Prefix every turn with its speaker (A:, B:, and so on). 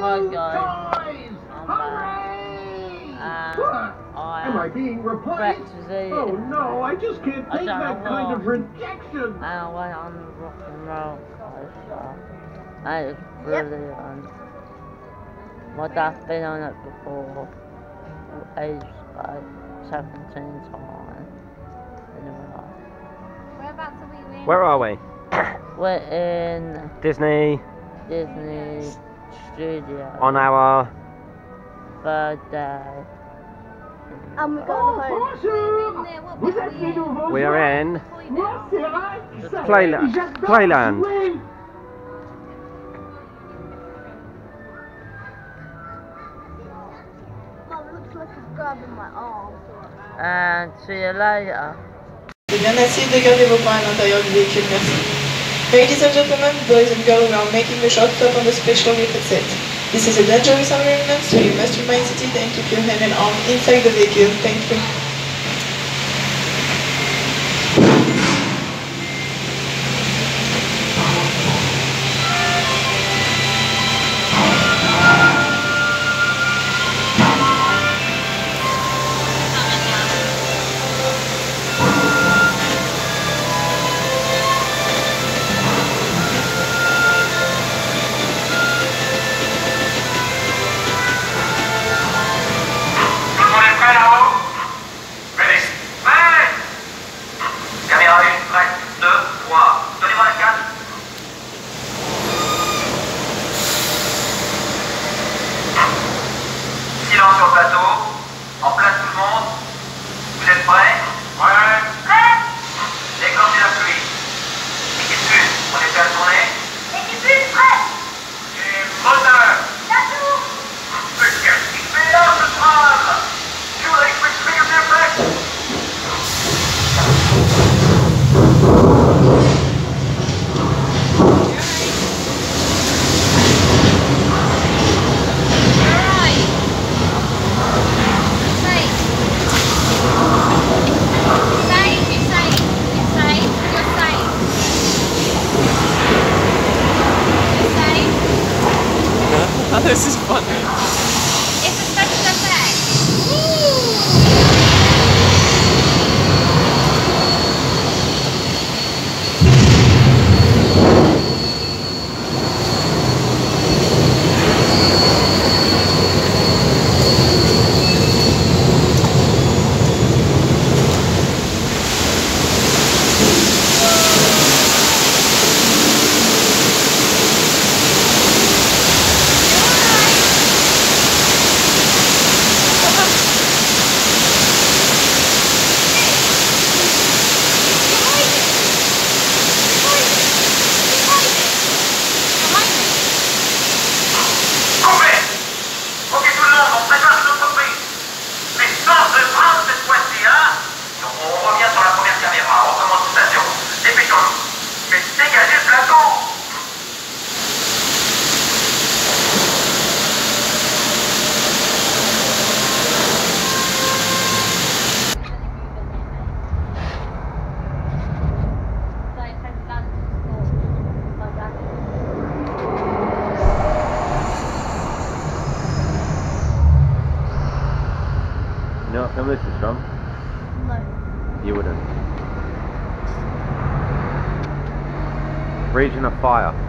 A: Hi guys.
B: Toys! Hooray! Am I being replaced? Oh no, I just can't take that kind of rejection.
A: I went on the rock and roll coaster. And it's brilliant. My dad's been on it before. Aged like 17 times. Anyway.
C: Whereabouts are we in?
D: Where are we?
A: We're in
D: Disney
A: Studio.
D: on our
A: third day.
C: And we're going home.
D: we are in Playland.
C: Mum, looks like he's grabbing my arm.
A: And see you later.
E: C'est bien assez de garder vos points à l'intérieur du véhicule, merci. Ladies and gentlemen, boys and girls, we are making a short stop on the special lifted set. This is a dangerous environment, so you must remain seated and keep your hand and arm inside the vehicle. Thank you.
F: Silence sur le plateau. En place tout le monde. Vous êtes prêts? Ouais. Prêt. Déclenchez la pluie. Équipe plus, on est prêt à tourner? Équipe plus, prêt. Et moteur. D'accord. Mais qu'est-ce qu'il fait là, ce tram? Tu voudrais que je m'explique bien prêt?
D: This is funny.
C: It's a special effect.
D: You know what film this is from?
C: No.
D: You wouldn't. Region of Fire.